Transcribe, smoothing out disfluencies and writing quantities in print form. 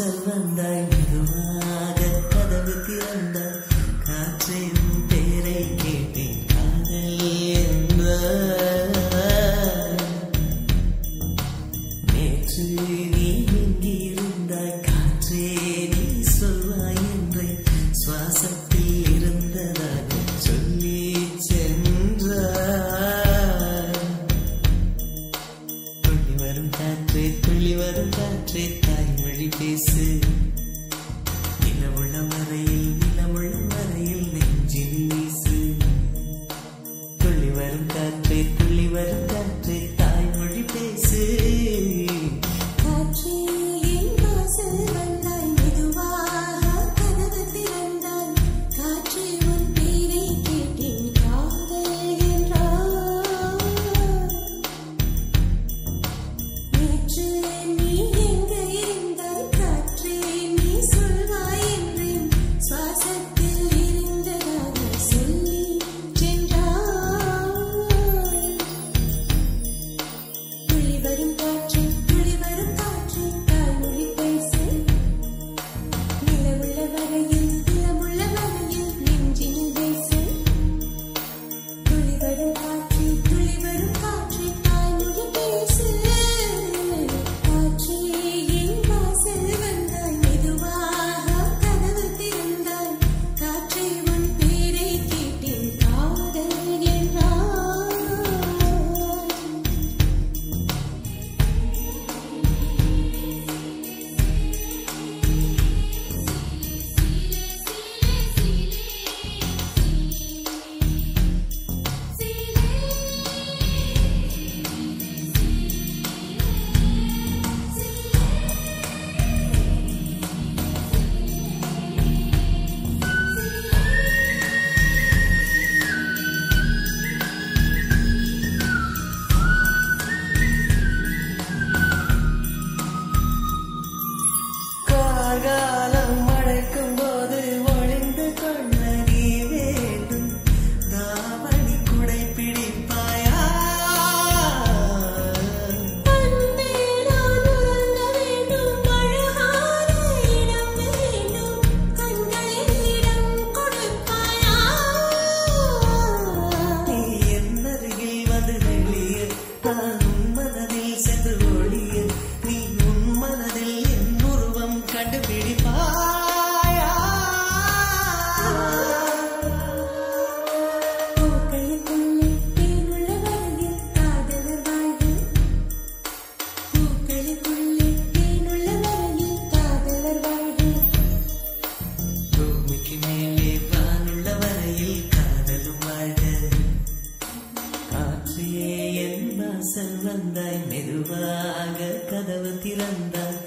வாசல் வந்தாய் மெதுவாக கதவு திறந்தாய் காற்றே உன் பேரை கேட்டேன் காதல் என்றாய் நேற்று நீ எங்கிருந்தாய் காற்றே நீ சொல்வாய் என்றேன் சுவாசத்தில் இருந்ததாக சொல்லி சென்றாய் துள்ளி வரும் காற்றே தாய்மொழி பேசு நிலமுள்ள வரையில் நெஞ்சில் வீசு துள்ளி வரும் காற்றே தாய்மொழி பேசு காலம் மழைக்கும் போது ஒளிந்து கொள்ள நீ வேண்டும் தாவணி குடை பிடிப்பாயா நீ என் அருகில் வந்து வெளியே நான் உன் மனதில் சென்று ஒளிய நீ உன் மனதில் கண்டுபிடிப்பாயா பூக்களுக்குள்ளே தேனுள்ள வரையில் காதலர் வாழ்வு பூக்களுக்குள்ளே தேனுள்ள வரையில் காதலர் வாழ்வு பூமிக்கு மேலே வானுள்ள வரையில் காதலும் வாழ்க காற்றே என் வாசல் வந்தாய் மெதுவாக கதவு திறந்தாய்